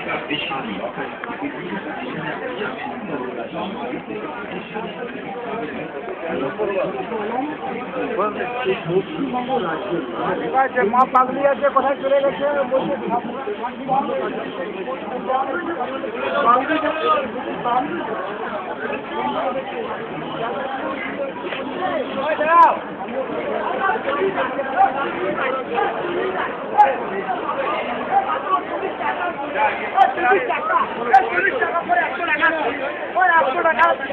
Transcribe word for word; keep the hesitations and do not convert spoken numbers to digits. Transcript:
যে মা পাগলি আছে কোথায় চলে গেছে টাকা